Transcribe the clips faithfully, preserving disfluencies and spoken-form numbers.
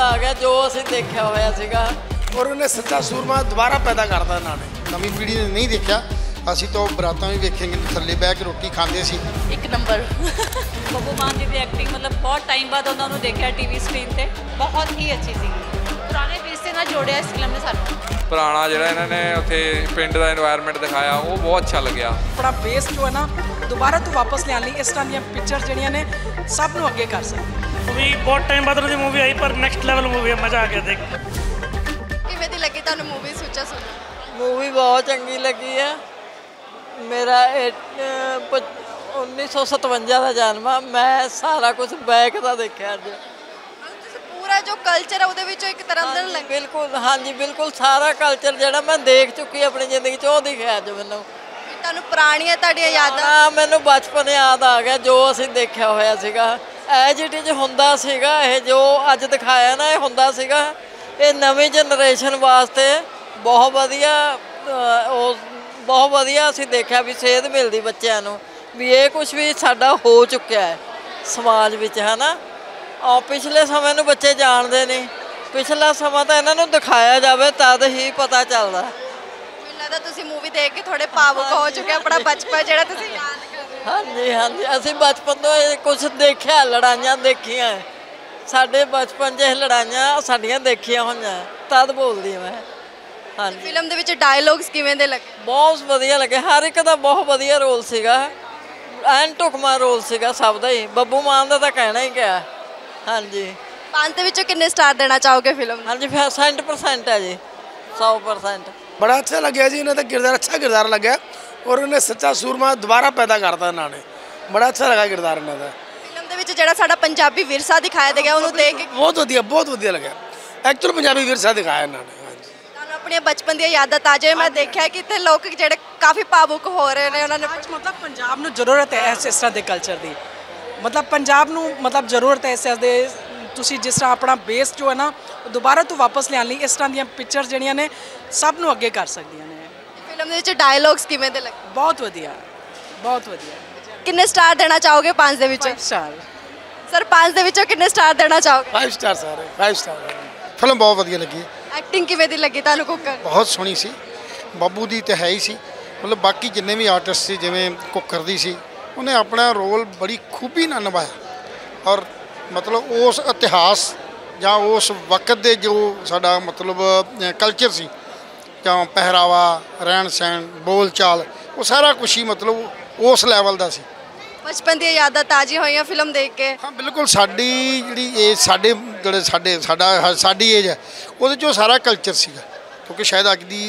आ गया जो असीं देखिया होया सीगा। और उन्हें सच्चा सूरमा दोबारा पैदा करता इन्होंने। नवी पीढ़ी ने नहीं देखा, असी तो बरातां भी वेखेंगे, थल्ले बह के रोटी खाते सी। एक नंबर ਬੱਬੂ ਮਾਨ जी की एक्टिंग मतलब बहुत टाइम बाद उन्होंने देखा टीवी स्क्रीन ते बहुत ही अच्छी सी। पुराने विरसे ਨਾਲ जोड़िया इस फिल्म ने सानू। पुराना ਜਿਹੜਾ ਇਹਨਾਂ ਨੇ ਉੱਥੇ ਪਿੰਡ ਦਾ এনवायरमेंट ਦਿਖਾਇਆ ਉਹ ਬਹੁਤ ਅੱਛਾ ਲੱਗਿਆ। ਆਪਣਾ ਬੇਸ ਜੋ ਹੈ ਨਾ ਦੁਬਾਰਾ ਤੋਂ ਵਾਪਸ ਲਿਆਉਣ ਲਈ ਇਸ ਤਰ੍ਹਾਂ ਦੀਆਂ ਪਿਕਚਰ ਜਿਹੜੀਆਂ ਨੇ ਸਭ ਨੂੰ ਅੱਗੇ ਕਰ ਸਕਦੇ। मूवी बहुत टाइम बाद उन्होंने मूवी आई पर नेक्स्ट लेवल मूवी है, मजा आ गया देख। ਕਿਵੇਂ ਦੀ ਲੱਗੀ ਤੁਹਾਨੂੰ ਮੂਵੀ ਸੁੱਚਾ ਸੁਰਮਾ? मूवी बहुत चंगी लगी है। मेरा उन्नीस सौ सतवंजा का जन्म है, मैं सारा कुछ बैक का देखा अज। ਪੂਰਾ ਜੋ ਕਲਚਰ ਹੈ ਉਹਦੇ ਵਿੱਚੋਂ ਇੱਕ ਤਰ੍ਹਾਂ ਦਾ ਲੱਗ बिल्कुल हाँ जी बिल्कुल सारा कल्चर ਜਿਹੜਾ मैं देख चुकी अपनी जिंदगी च ਉਹ दिखा अज मैनू। ਤੁਹਾਨੂੰ ਪੁਰਾਣੀਆਂ ਤੁਹਾਡੀਆਂ ਯਾਦਾਂ? हाँ मैनू बचपन याद आ गया जो असीं देखिया होया सीगा। ਐਜ ਇਟ ਇਜ਼ ਹੁੰਦਾ ਸੀਗਾ ਇਹ ਜੋ ਅੱਜ ਦਿਖਾਇਆ ਨਾ ਇਹ ਹੁੰਦਾ ਸੀਗਾ। ਇਹ ਨਵੀਂ ਜਨਰੇਸ਼ਨ ਵਾਸਤੇ ਬਹੁਤ ਵਧੀਆ ਉਹ ਬਹੁਤ ਵਧੀਆ ਅਸੀਂ ਦੇਖਿਆ ਵੀ ਸੇਧ ਮਿਲਦੀ ਬੱਚਿਆਂ ਨੂੰ ਵੀ ਇਹ ਕੁਝ ਵੀ ਸਾਡਾ ਹੋ ਚੁੱਕਿਆ ਹੈ ਸਮਾਜ ਵਿੱਚ ਹੈ ਨਾ। ਔਰ ਪਿਛਲੇ ਸਮੇਂ ਨੂੰ ਬੱਚੇ ਜਾਣਦੇ ਨਹੀਂ, ਪਿਛਲਾ ਸਮਾਂ ਤਾਂ ਇਹਨਾਂ ਨੂੰ ਦਿਖਾਇਆ ਜਾਵੇ ਤਦ ਹੀ ਪਤਾ ਚੱਲਦਾ। ਮੈਨੂੰ ਲੱਗਦਾ ਤੁਸੀਂ ਮੂਵੀ ਦੇਖ ਕੇ ਥੋੜੇ ਭਾਵੁਕ ਹੋ ਚੁੱਕੇ, ਆਪਣਾ ਬਚਪਨ ਜਿਹੜਾ ਤੁਸੀਂ ਯਾਦ ਕਰ ਰਹੇ ਹੋ। ਹਾਂਜੀ ਹਾਂਜੀ ਅਸੀਂ ਬਚਪਨ ਤੋਂ ਇਹ ਕੁਛ ਦੇਖਿਆ, ਲੜਾਈਆਂ ਦੇਖੀਆਂ ਸਾਡੇ ਬਚਪਨ 'ਚ ਇਹ ਲੜਾਈਆਂ ਸਾਡੀਆਂ ਦੇਖੀਆਂ ਹੋਈਆਂ ਤਦ ਬੋਲਦੀ ਮੈਂ। ਹਾਂਜੀ ਫਿਲਮ ਦੇ ਵਿੱਚ ਡਾਇਲੌਗਸ ਕਿਵੇਂ ਦੇ ਲੱਗੇ? ਬਹੁਤ ਵਧੀਆ ਲੱਗੇ, ਹਰ ਇੱਕ ਦਾ ਬਹੁਤ ਵਧੀਆ ਰੋਲ ਸੀਗਾ, ਐਨ ਢੁਕਮਾ ਰੋਲ ਸੀਗਾ ਸਭ ਦਾ ਹੀ। ਬੱਬੂ ਮਾਨ ਦਾ ਤਾਂ ਕਹਿਣਾ ਹੀ ਗਿਆ। ਹਾਂਜੀ ਪੰਜ ਦੇ ਵਿੱਚੋਂ ਕਿੰਨੇ ਸਟਾਰ ਦੇਣਾ ਚਾਹੋਗੇ ਫਿਲਮ ਨੂੰ? ਹਾਂਜੀ ਸੈਂਟ परसेंट है जी, सौ परसेंट। बड़ा अच्छा लगे जी, इन्हें तो किरदार अच्छा किरदार लगे और उन्हें सच्चा सूरमा दोबारा पैदा करता इन्होंने। बड़ा अच्छा लगा किरदार इन्हों का। ਫਿਲਮ ਦੇ ਵਿੱਚ ਜਿਹੜਾ ਸਾਡਾ ਪੰਜਾਬੀ ਵਿਰਸਾ ਦਿਖਾਇਆ ਗਿਆ ਉਹਨੂੰ ਦੇਖ ਕੇ बहुत वधिया बहुत वधिया लगे, एक्चुअल पंजाबी विरसा दिखाया इन्होंने। ਤੁਹਾਨੂੰ ਆਪਣੀਆਂ ਬਚਪਨ ਦੀਆਂ ਯਾਦਾਂ ਤਾਜ਼ਾ ਹੋਈਆਂ? ਮੈਂ ਦੇਖਿਆ ਕਿ ਇੱਥੇ ਲੋਕ ਜਿਹੜੇ ਕਾਫੀ ਭਾਵੁਕ ਹੋ ਰਹੇ ਨੇ, ਉਹਨਾਂ ਨੇ ਮਤਲਬ ਪੰਜਾਬ ਨੂੰ ਜ਼ਰੂਰਤ ਹੈ ਇਸ ਇਸ ਤਰ੍ਹਾਂ ਦੇ ਕਲਚਰ ਦੀ। ਮਤਲਬ ਪੰਜਾਬ ਨੂੰ ਮਤਲਬ ਜ਼ਰੂਰਤ ਹੈ ਇਸ ਇਸ ਦੇ ਤੁਸੀਂ ਜਿਸ ਤਰ੍ਹਾਂ ਆਪਣਾ ਬੇਸ ਜੋ ਹੈ ਨਾ ਦੁਬਾਰਾ ਤੋਂ ਵਾਪਸ ਲਿਆਉਣ ਲਈ ਇਸ ਤਰ੍ਹਾਂ ਦੀਆਂ ਪਿਕਚਰ ਜਿਹੜੀਆਂ ਨੇ ਸਭ ਨੂੰ ਅੱਗੇ ਕਰ ਸਕਦੀਆਂ ਨੇ। ਫਿਲਮ ਦੇ ਵਿੱਚ ਡਾਇਲੌਗਸ ਕਿਵੇਂ ਦੇ ਲੱਗੇ? ਬਹੁਤ ਵਧੀਆ ਬਹੁਤ ਵਧੀਆ। ਕਿੰਨੇ ਸਟਾਰ ਦੇਣਾ ਚਾਹੋਗੇ ਪੰਜ ਦੇ ਵਿੱਚੋਂ? ਸਟਾਰ ਸਰ ਪੰਜ ਦੇ ਵਿੱਚੋਂ ਕਿੰਨੇ ਸਟਾਰ ਦੇਣਾ ਚਾਹੋਗੇ? फाइव स्टार सारे फाइव स्टार। फिल्म बहुत वधिया लगी, ਐਕਟਿੰਗ ਕਿਵੇਂ ਦੀ ਲੱਗੀ ਤੁਹਾਨੂੰ ਕੁੱਕਰ? बहुत सोहनी सी, ਬੱਬੂ ਦੀ तो है ही सी। मतलब बाकी जिन्ने भी आर्टिस्ट सी जिवें कुकर दी सी उन्हें अपना रोल बड़ी खूबी नाल निभाया। और मतलब उस इतिहास ਜਾਂ उस वक्त ਦੇ जो ਸਾਡਾ मतलब कल्चर सी ਜਾਂ ਪਹਿਰਾਵਾ ਰਹਿਣ ਸਹਿਣ ਬੋਲ ਚਾਲ ਉਹ ਸਾਰਾ ਕੁਛ ਹੀ मतलब ਉਸ ਲੈਵਲ ਦਾ ਸੀ। ਬਚਪਨ ਦੀਆਂ ਯਾਦਾਂ ਤਾਜ਼ੀ ਹੋਈਆਂ ਫਿਲਮ ਦੇਖ ਕੇ? ਹਾਂ ਬਿਲਕੁਲ, ਸਾਡੀ ਜਿਹੜੀ ਏਜ ਸਾਡੇ ਜਿਹੜੇ ਸਾਡੇ ਸਾਡਾ ਸਾਡੀ ਏਜ ਹੈ ਉਹਦੇ 'ਚੋਂ ਸਾਰਾ ਕਲਚਰ ਸੀਗਾ, ਕਿਉਂਕਿ ਸ਼ਾਇਦ ਅੱਜ ਦੀ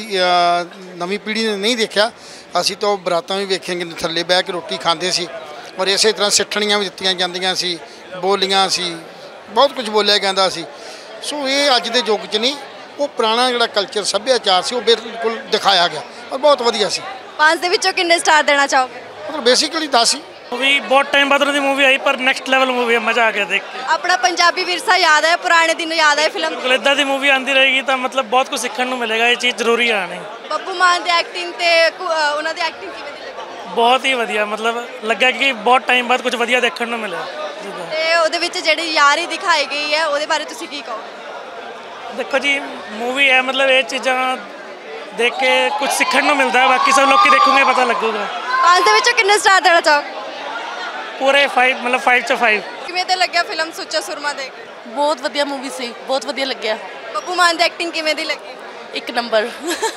ਨਵੀਂ ਪੀੜ੍ਹੀ ਨੇ ਨਹੀਂ ਦੇਖਿਆ। ਅਸੀਂ ਤਾਂ ਬਰਾਤਾਂ ਵੀ ਵੇਖਾਂਗੇ, ਥੱਲੇ ਬਹਿ ਕੇ ਰੋਟੀ ਖਾਂਦੇ ਸੀ ਔਰ ਇਸੇ ਤਰ੍ਹਾਂ ਸਿੱਠਣੀਆਂ ਵੀ ਦਿੱਤੀਆਂ ਜਾਂਦੀਆਂ ਸੀ, ਬੋਲੀਆਂ ਸੀ, ਬਹੁਤ ਕੁਝ ਬੋਲਿਆ ਜਾਂਦਾ ਸੀ। ਸੋ ਇਹ ਅੱਜ ਦੇ ਯੁੱਗ 'ਚ ਨਹੀਂ, ਉਹ ਪੁਰਾਣਾ ਜਿਹੜਾ ਕਲਚਰ ਸੱਭਿਆਚਾਰ ਸੀ ਉਹ ਬਿਲਕੁਲ ਦਿਖਾਇਆ ਗਿਆ ਔਰ ਬਹੁਤ ਵਧੀਆ ਸੀ। ਪੰਜ ਦੇ ਵਿੱਚੋਂ ਕਿੰਨੇ ਸਟਾਰ ਦੇਣਾ ਚਾਹੋਗੇ? ਮਤਲਬ ਬੇਸਿਕਲੀ ਦਸ ਹੀ। मूवी बहुत टाइम बाद उन्होंने मूवी आई पर नेक्स्ट लेवल मूवी है, मजा आ गया देख के। ਆਪਣਾ ਪੰਜਾਬੀ ਵਿਰਸਾ ਯਾਦ ਹੈ, ਪੁਰਾਣੇ ਦਿਨ ਯਾਦ ਹੈ ਫਿਲਮ? बिल्कुल इदा दी मूवी आती रहेगी तो मतलब बहुत कुछ सीखने को मिलेगा, ये चीज़ जरूरी है आनी। ਬੱਬੂ ਮਾਨ ਦੀ ਐਕਟਿੰਗ ਤੇ ਕੁ- ਅ, ਉਹਨਾਂ ਦੀ ਐਕਟਿੰਗ ਕਿਵੇਂ ਦੀ ਲੱਗੀ? बहुत ही वधिया, मतलब लगा कि बहुत टाइम बाद कुछ वधिया देखने को मिले। ਤੇ ਉਹਦੇ ਵਿੱਚ ਜਿਹੜੀ ਯਾਰੀ ਦਿਖਾਈ ਗਈ ਹੈ ਉਹਦੇ ਬਾਰੇ ਤੁਸੀਂ ਕੀ ਕਹੋਗੇ? देखो जी मूवी है, मतलब ये चीज़ा देख के कुछ सीखने को मिलता है, बाकी सब लोग की देखोगे पता लगेगा। ਪੰਜ ਦੇ ਵਿੱਚੋਂ ਕਿੰਨੇ ਸਟਾਰ ਦੇਣਾ ਚਾਹੋਗੇ? पूरे फाइव मतलब फाइव चो फाइव। ਕਿਵੇਂ ਤੇ ਲੱਗਿਆ ਫਿਲਮ ਸੁੱਚਾ ਸੁਰਮਾ ਦੇਖ ਕੇ? ਬਹੁਤ ਵਧੀਆ ਮੂਵੀ ਸੀ, ਬਹੁਤ ਵਧੀਆ ਲੱਗਿਆ। ਬੱਬੂ ਮਾਨ ਦੀ ਐਕਟਿੰਗ ਕਿਵੇਂ ਦੀ ਲੱਗੀ? ਇੱਕ ਨੰਬਰ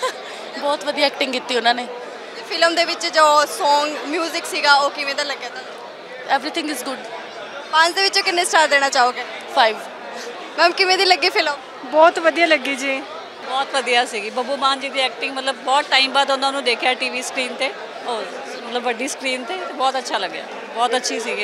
ਬਹੁਤ ਵਧੀਆ ਐਕਟਿੰਗ ਕੀਤੀ ਉਹਨਾਂ ਨੇ। ਤੇ ਫਿਲਮ ਦੇ ਵਿੱਚ ਜੋ Song ਮਿਊਜ਼ਿਕ ਸੀਗਾ ਉਹ ਕਿਵੇਂ ਦਾ ਲੱਗਿਆ ਤੁਹਾਨੂੰ? Everything is good. ਪੰਜ ਦੇ ਵਿੱਚੋਂ ਕਿੰਨੇ ਸਟਾਰ ਦੇਣਾ ਚਾਹੋਗੇ? ਫਾਈਵ। ਮੈਮ ਕਿਵੇਂ ਦੀ ਲੱਗੀ ਫਿਲਮ? ਬਹੁਤ ਵਧੀਆ ਲੱਗੀ ਜੀ। ਬਹੁਤ ਵਧੀਆ ਸੀਗੀ। ਬੱਬੂ ਮਾਨ ਜੀ ਦੀ ਐਕਟਿੰਗ ਮਤਲਬ ਬਹੁਤ ਟਾਈਮ ਬਾਅਦ ਉਹਨਾਂ ਨੂੰ ਦੇਖਿਆ ਟੀਵੀ ਸਕਰੀਨ ਤੇ, ਉਹ ਮਤਲਬ ਵੱਡੀ ਸਕਰੀਨ ਤੇ, ਬਹੁਤ ਅੱਛਾ ਲੱਗਿਆ, ਬਹੁਤ ਅੱਛੀ ਸੀਗੀ।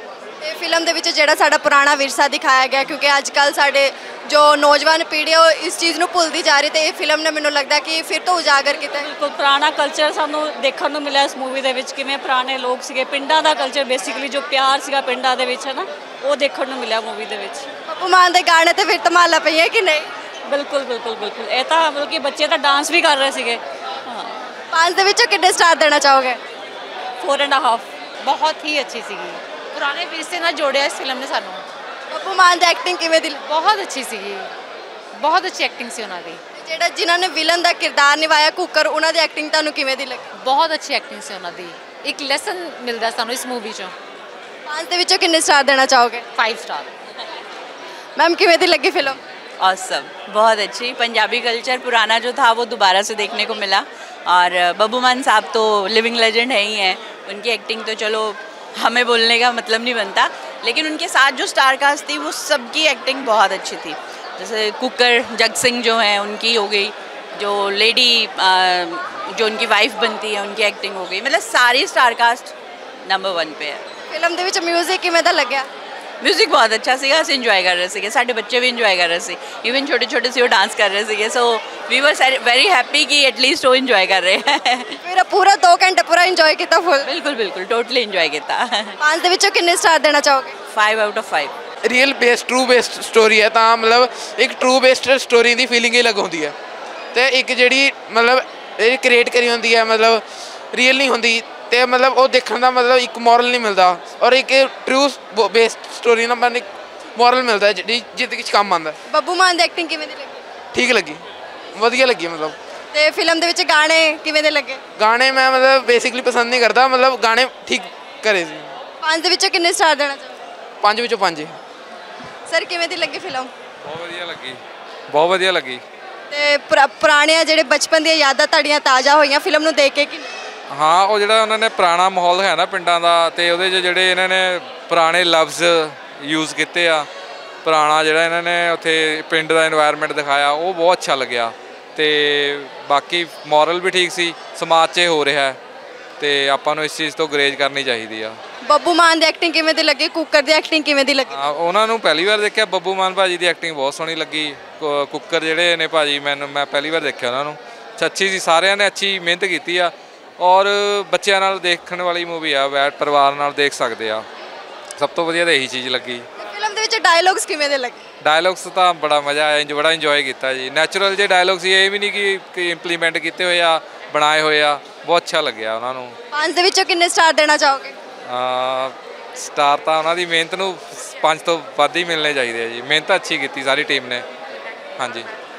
ਇਹ ਫਿਲਮ ਦੇ ਵਿੱਚ ਜਿਹੜਾ ਸਾਡਾ ਪੁਰਾਣਾ ਵਿਰਸਾ ਦਿਖਾਇਆ ਗਿਆ, ਕਿਉਂਕਿ ਅੱਜ ਕੱਲ੍ਹ ਸਾਡੇ ਜੋ ਨੌਜਵਾਨ ਪੀੜ੍ਹੀ ਹੈ ਉਹ ਇਸ ਚੀਜ਼ ਨੂੰ ਭੁੱਲਦੀ ਜਾ ਰਹੀ, ਤੇ ਇਹ ਫਿਲਮ ਨੇ ਮੈਨੂੰ ਲੱਗਦਾ ਕਿ ਫਿਰ ਤੋਂ ਉਜਾਗਰ ਕੀਤਾ ਹੈ। ਬਿਲਕੁਲ ਪੁਰਾਣਾ ਕਲਚਰ ਸਾਨੂੰ ਦੇਖਣ ਨੂੰ ਮਿਲਿਆ ਇਸ ਮੂਵੀ ਦੇ ਵਿੱਚ, ਕਿਵੇਂ ਪੁਰਾਣੇ ਲੋਕ ਸੀਗੇ, ਪਿੰਡਾਂ ਦਾ ਕਲਚਰ ਬੇਸਿਕਲੀ ਜੋ ਪਿਆਰ ਸੀਗਾ ਪਿੰਡਾਂ ਦੇ ਵਿੱਚ ਹੈ ਨਾ, ਉਹ ਦੇਖਣ ਨੂੰ ਮਿਲਿਆ ਮੂਵੀ ਦੇ ਵਿੱਚ। ਬੱਬੂ ਮਾਨ ਦੇ ਗਾਣੇ ਤੇ ਫਿਰ ਧਮਾਲਾ ਪਈ ਹੈ ਕਿ ਨਹੀਂ? ਬਿਲਕੁਲ ਬਿਲकुल ਬਿਲਕੁਲ। ਇਹ ਤਾਂ ਮਤਲਬ ਕਿ ਬੱਚੇ ਤਾਂ ਡਾਂਸ ਵੀ ਕਰ ਰਹੇ ਸੀਗੇ। ਹਾਂ। ਪੰਜ ਦੇ ਵਿੱਚੋਂ ਕਿੰਨੇ ਸਟਾਰ ਦੇਣਾ ਚਾਹੋਗੇ? Four and half. बहुत ही अच्छी सी पुराने विरसे ਨਾਲ जोड़िया इस फिल्म ने सानू। ਬੱਬੂ ਮਾਨ ਦੀ ਐਕਟਿੰਗ ਕਿਵੇਂ ਦੀ ਲੱਗੀ? ਬਹੁਤ ਅੱਛੀ ਸੀਗੀ, ਬਹੁਤ ਅੱਛੀ ਐਕਟਿੰਗ ਸੀ ਉਹਨਾਂ ਦੀ। ਜਿਹੜਾ ਜਿਨ੍ਹਾਂ ਨੇ ਵਿਲਨ ਦਾ ਕਿਰਦਾਰ ਨਿਭਾਇਆ ਕੁੱਕਰ, ਉਹਨਾਂ ਦੀ ਐਕਟਿੰਗ ਤੁਹਾਨੂੰ ਕਿਵੇਂ ਦੀ ਲੱਗੀ? ਬਹੁਤ ਅੱਛੀ ਐਕਟਿੰਗ ਸੀ ਉਹਨਾਂ ਦੀ। ਇੱਕ ਲੈਸਨ ਮਿਲਦਾ ਸਾਨੂੰ ਇਸ ਮੂਵੀ ਚੋਂ। ਪੰਜ ਦੇ ਵਿੱਚੋਂ ਕਿੰਨੇ ਸਟਾਰ ਦੇਣਾ ਚਾਹੋਗੇ? Five star. मैम किਵੇਂ ਦੀ लगी फिल्म? ऑसम, बहुत अच्छी। पंजाबी कल्चर पुराना जो था वो दोबारा से देखने को मिला और बब्बू मान साहब तो लिविंग लेजेंड है ही हैं। उनकी एक्टिंग तो चलो हमें बोलने का मतलब नहीं बनता, लेकिन उनके साथ जो स्टार कास्ट थी वो सबकी एक्टिंग बहुत अच्छी थी। जैसे कुकर जग सिंह जो हैं उनकी हो गई, जो लेडी जो उनकी वाइफ बनती है उनकी एक्टिंग हो गई, मतलब सारी स्टार कास्ट नंबर वन पे है। ਫਿਲਮ ਦੇ ਵਿੱਚ 뮤직 ਕਿਵੇਂ ਦਾ ਲੱਗਿਆ? ਮਿਊਜ਼ਿਕ ਬਹੁਤ ਅੱਛਾ ਸੀਗਾ, ਅਸੀਂ ਇੰਜੋਏ ਕਰ ਰਹੇ ਸੀਗੇ, ਸਾਡੇ ਬੱਚੇ ਵੀ ਇੰਜੋਏ ਕਰ ਰਹੇ ਸੀ, ਇਵਨ ਛੋਟੇ ਛੋਟੇ ਸੀ ਉਹ ਡਾਂਸ ਕਰ ਰਹੇ ਸੀਗੇ। So we were very happy ਕਿ ਐਟਲੀਸਟ ਉਹ ਇੰਜੋਏ ਕਰ ਰਹੇ ਹੈ। ਫਿਰ ਪੂਰਾ ਦੋ ਘੰਟੇ ਪੂਰਾ ਇੰਜੋਏ ਕੀਤਾ ਫੁੱਲ? ਬਿਲਕੁਲ ਬਿਲकुल ਟੋਟਲੀ ਇੰਜੋਏ ਕੀਤਾ। ਪੰਜ ਦੇ ਵਿੱਚੋਂ ਕਿੰਨੇ ਸਟਾਰ ਦੇਣਾ ਚਾਹੋਗੇ? Five out of five. Real based true based story ਹੈ, ਤਾਂ ਮਤਲਬ ਇੱਕ ਟਰੂ ਬੇਸਡ ਸਟੋਰੀ ਦੀ ਫੀਲਿੰਗ ਹੀ ਲੱਗ ਹੁੰਦੀ ਹੈ, ਤੇ ਇੱਕ ਜਿਹੜੀ ਮਤਲਬ ਇਹ ਕ੍ਰੀਏਟ ਕਰੀ ਹੁੰਦੀ ਹੈ ਮਤਲਬ ਰੀਅਲ ਨਹੀਂ ਹੁੰਦੀ, ਤੇ ਮਤਲਬ ਉਹ ਦੇਖਣ ਦਾ ਮਤਲਬ ਇੱਕ ਮੋਰਲ ਨਹੀਂ ਮਿਲਦਾ, ਔਰ ਇੱਕ ਟਰੂ ਬੇਸਡ ਸਟੋਰੀ ਨਾਲ ਮਨ ਇੱਕ ਮੋਰਲ ਮਿਲਦਾ ਜਿਹੜੀ ਜ਼ਿੰਦਗੀ 'ਚ ਕੰਮ ਆਉਂਦਾ। ਬੱਬੂ ਮਾਨ ਦੀ ਐਕਟਿੰਗ ਕਿਵੇਂ ਦੀ ਲੱਗੀ? ਠੀਕ ਲੱਗੀ, ਵਧੀਆ ਲੱਗੀ ਮਤਲਬ। ਤੇ ਫਿਲਮ ਦੇ ਵਿੱਚ ਗਾਣੇ ਕਿਵੇਂ ਦੇ ਲੱਗੇ? ਗਾਣੇ ਮੈਂ ਮਤਲਬ ਬੇਸਿਕਲੀ ਪਸੰਦ ਨਹੀਂ ਕਰਦਾ, ਮਤਲਬ ਗਾਣੇ ਠੀਕ ਕਰੇ ਸੀ। ਪੰਜ ਦੇ ਵਿੱਚੋਂ ਕਿੰਨੇ ਸਟਾਰ ਦੇਣਾ ਚਾਹੋਗੇ? ਪੰਜ ਵਿੱਚੋਂ ਪੰਜ। ਸਰ ਕਿਵੇਂ ਦੀ ਲੱਗੀ ਫਿਲਮ? ਬਹੁਤ ਵਧੀਆ ਲੱਗੀ, ਬਹੁਤ ਵਧੀਆ ਲੱਗੀ। ਤੇ ਪੁਰਾ- ਪੁਰਾਣੀਆਂ ਜਿਹੜੇ ਬਚਪਨ ਦੀਆਂ ਯਾਦਾਂ ਤੁਹਾਡੀਆਂ ਤਾਜ਼ਾ ਹੋਈਆਂ ਫਿਲਮ ਨੂੰ ਦੇਖ ਕੇ ਕਿ? ਹਾਂ, ਉਹ ਜਿਹੜਾ ਉਹਨਾਂ ਨੇ ਪੁਰਾਣਾ ਮਾਹੌਲ ਦਿਖਾਇਆ ਨਾ ਪਿੰਡਾਂ ਦਾ, ਤੇ ਉਹਦੇ 'ਚ ਜਿਹੜੇ ਇਹਨਾਂ ਨੇ ਪੁਰਾਣੇ ਲਫ਼ਜ਼ ਯੂਜ਼ ਕੀਤੇ ਆ, ਪੁਰਾਣਾ ਜਿਹੜਾ ਇਹਨਾਂ ਨੇ ਉੱਥੇ ਪਿੰਡ ਦਾ ਇਨਵਾਇਰਨਮੈਂਟ ਦਿਖਾਇਆ, ਉਹ ਬਹੁਤ ਅੱਛਾ ਲੱਗਿਆ। ਤੇ ਬਾਕੀ ਮੋਰਲ ਵੀ ਠੀਕ ਸੀ, ਸਮਾਜ 'ਚ ਹੋ ਰਿਹਾ, ਤੇ ਆਪਾਂ ਨੂੰ ਇਸ ਚੀਜ਼ ਤੋਂ ਗਰੇਜ ਕਰਨੀ ਚਾਹੀਦੀ ਆ। ਬੱਬੂ ਮਾਨ ਦੀ ਐਕਟਿੰਗ ਕਿਵੇਂ ਦੀ ਲੱਗੀ? ਕੁੱਕਰ ਦੀ ਐਕਟਿੰਗ ਕਿਵੇਂ ਦੀ ਲੱਗੀ? ਹਾਂ, ਉਹਨਾਂ ਨੂੰ ਪਹਿਲੀ ਵਾਰ ਦੇਖਿਆ, ਬੱਬੂ ਮਾਨ ਭਾਜੀ ਦੀ ਐਕਟਿੰਗ ਬਹੁਤ ਸੋਹਣੀ ਲੱਗੀ। ਕੁ- ਕੁੱਕਰ ਜਿਹੜੇ ਨੇ ਭਾਜੀ, ਮੈਨੂੰ ਮੈਂ ਪਹਿਲੀ ਵਾਰ ਦੇਖਿਆ ਉਹਨਾਂ ਨੂੰ, ਅੱਛੀ ਸੀ, ਸਾਰਿਆਂ ਨੇ ਅੱਛੀ ਮਿਹਨਤ ਕੀਤੀ ਆ, ਔਰ ਬੱਚਿਆਂ ਨਾਲ ਦੇਖਣ ਵਾਲੀ ਮੂਵੀ ਆ, ਬੈਠ ਪਰਿਵਾਰ ਨਾਲ ਦੇਖ ਸਕਦੇ ਆ। ਸਭ ਤੋਂ ਵਧੀਆ ਤਾਂ ਇਹੀ ਚੀਜ਼ ਲੱਗੀ। ਫਿਲਮ ਦੇ ਵਿੱਚ ਡਾਇਲੌਗਸ ਕਿਵੇਂ ਦੇ ਲੱਗੇ? ਡਾਇਲੌਗਸ ਤਾਂ ਬੜਾ ਮਜ਼ਾ ਆਇਆ, ਇੰਜ ਬੜਾ ਇੰਜੋਏ ਕੀਤਾ ਜੀ। ਨੈਚੁਰਲ ਜਿਹੇ ਡਾਇਲੌਗ ਸੀ, ਇਹ ਵੀ ਨਹੀਂ ਕਿ ਕਿ ਇੰਪਲੀਮੈਂਟ ਕੀਤੇ ਹੋਏ ਆ, ਬਣਾਏ ਹੋਏ ਆ, ਬਹੁਤ ਅੱਛਾ ਲੱਗਿਆ ਉਹਨਾਂ ਨੂੰ। ਪੰਜ ਦੇ ਵਿੱਚੋਂ ਕਿੰਨੇ ਸਟਾਰ ਦੇਣਾ ਚਾਹੋਗੇ? ਸਟਾਰ ਤਾਂ ਉਹਨਾਂ ਦੀ ਮਿਹਨਤ ਨੂੰ ਪੰਜ ਤੋਂ ਵੱਧ ਹੀ ਮਿਲਣੇ ਚਾਹੀਦੇ ਆ ਜੀ। ਮਿਹਨਤ ਅੱਛੀ ਕੀਤੀ ਸਾਰੀ ਟੀਮ ਨੇ। ਹਾਂਜੀ।